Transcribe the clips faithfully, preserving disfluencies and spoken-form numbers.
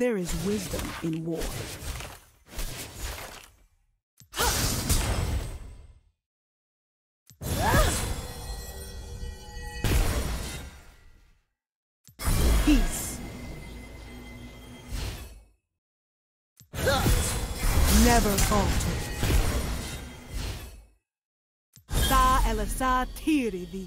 There is wisdom in war. Peace. Never falter. Sa elasa tirivi.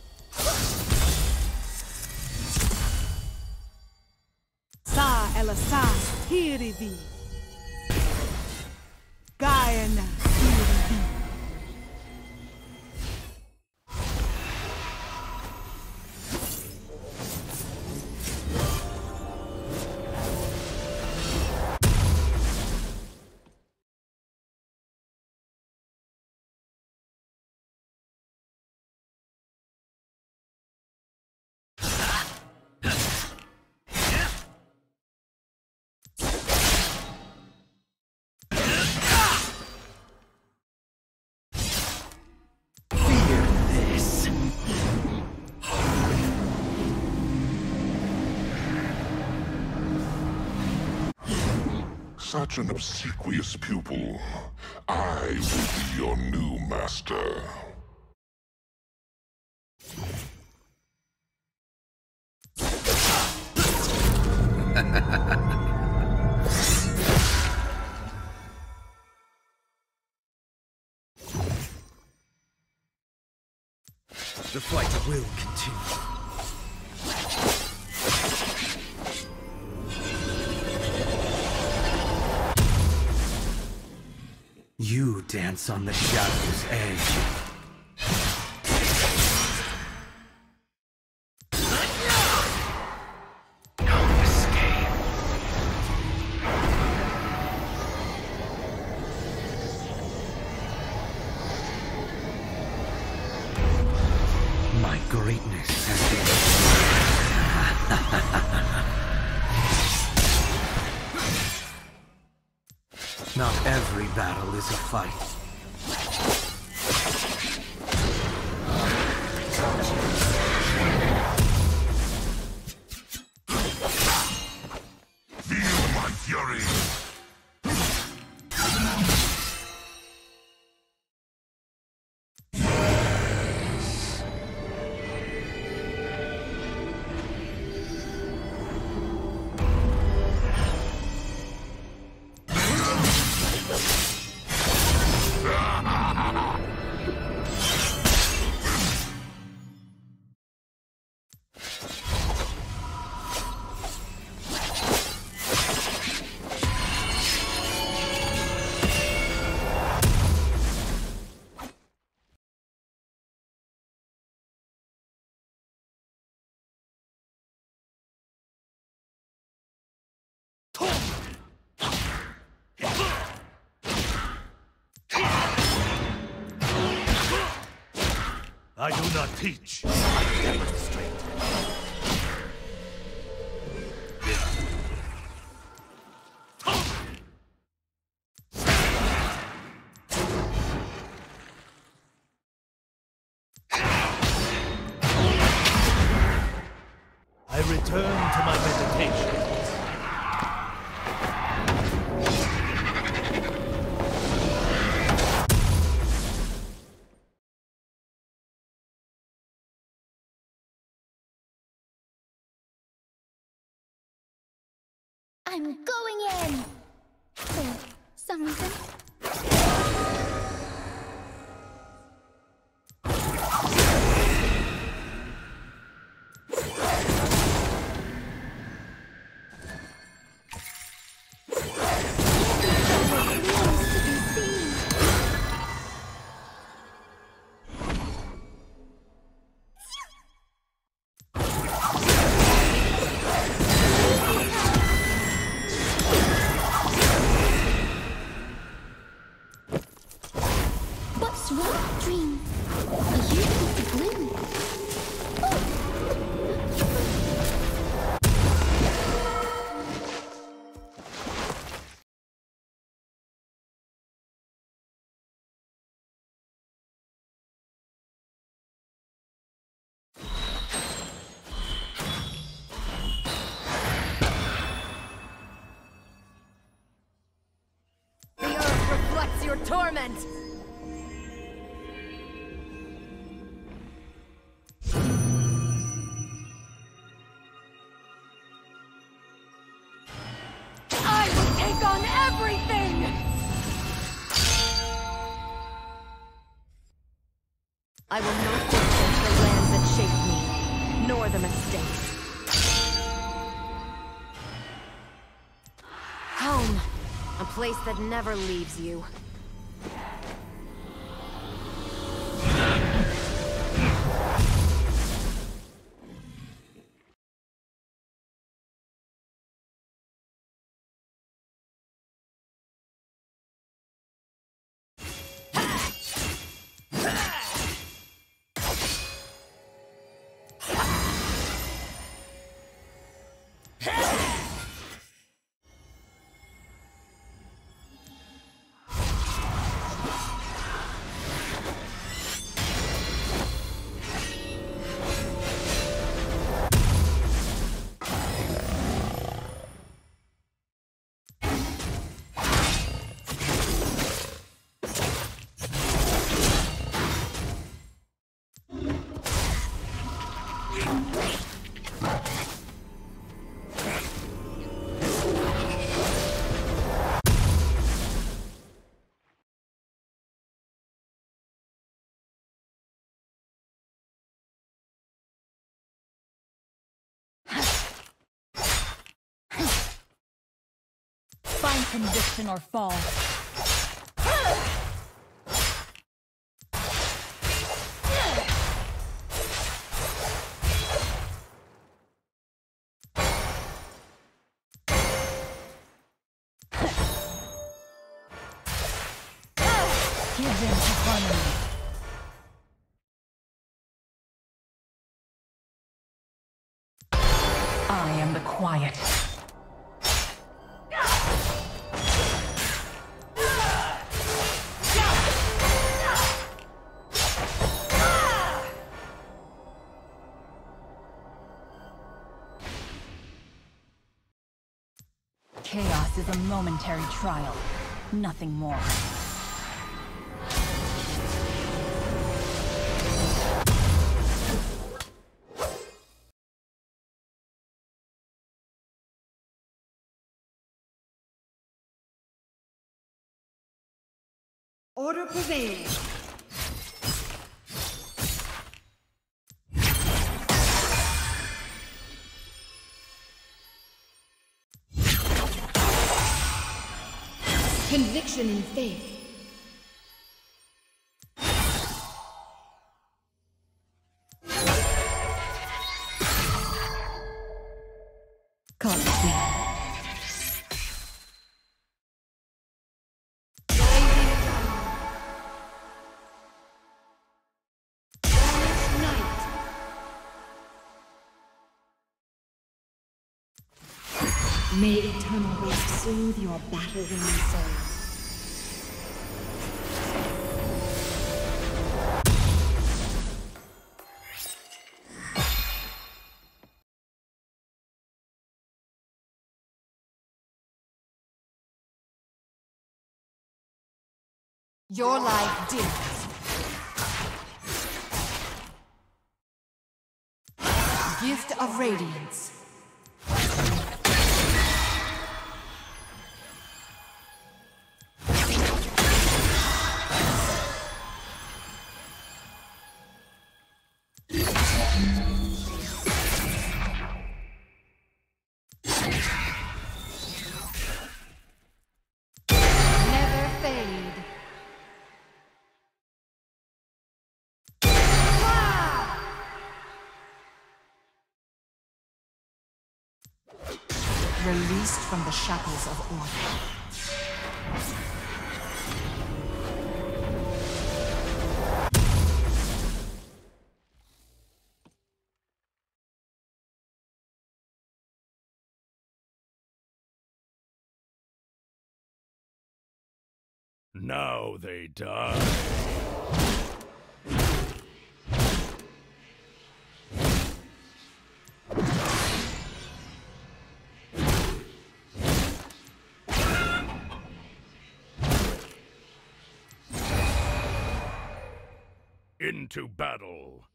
Sa elasa tirivi. Gaiana tirivi. Such an obsequious pupil. I will be your new master. The fight will continue. You dance on the shadow's edge. No escape. My greatness has been... Not every battle is a fight. Feel my fury! I do not teach, I demonstrate. I return to my meditations. I'm going in! For some reason. your torment! I will take on everything! I will not forfeit the lands that shaped me, nor the mistakes. Home. A place that never leaves you. Find conviction or fall. Give in to harmony. I am the quiet. Chaos is a momentary trial, nothing more. Order prevails. Conviction in faith. May eternal rest soothe your battle-weary soul. Your life dims. Gift of Radiance. Released from the shackles of order. Now they die. Into battle.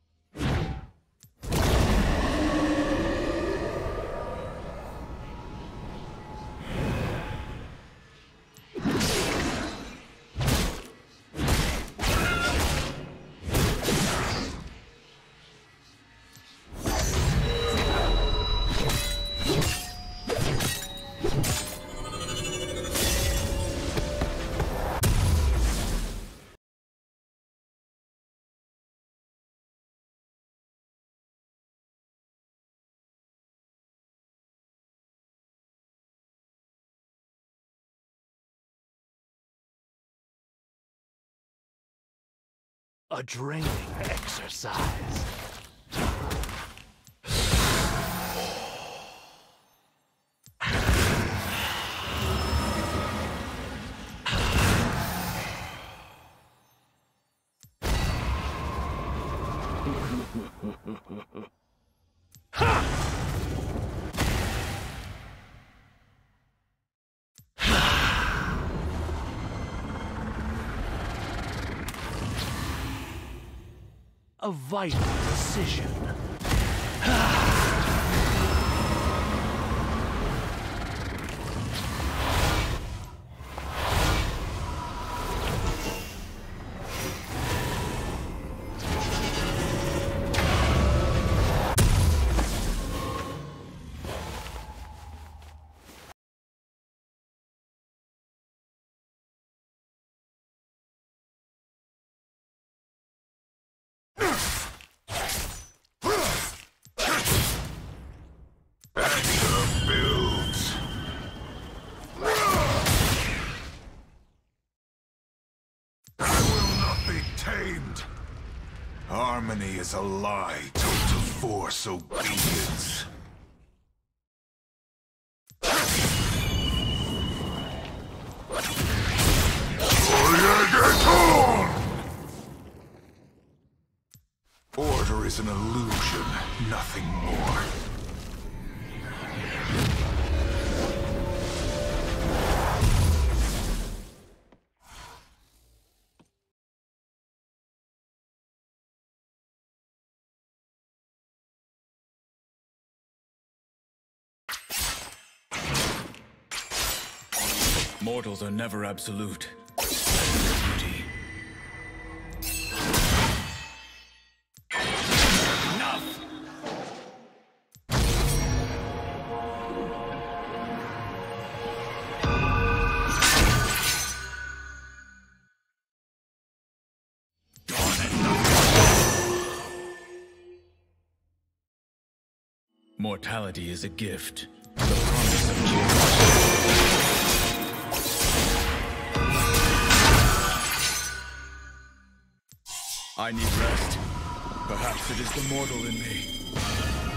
A draining exercise. A vital decision. Harmony is a lie told to force obedience. Order is an illusion, nothing more. Mortals are never absolute. Duty. Enough! Mortality is a gift. The promise of change. I need rest. Perhaps it is the mortal in me.